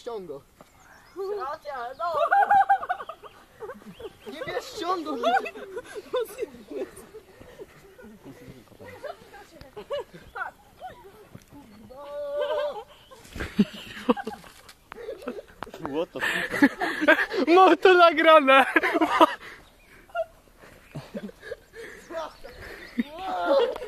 ściągo. Bracia, no! Nie bierz ściągo! What the fuck? Mam to nagrane! Wow.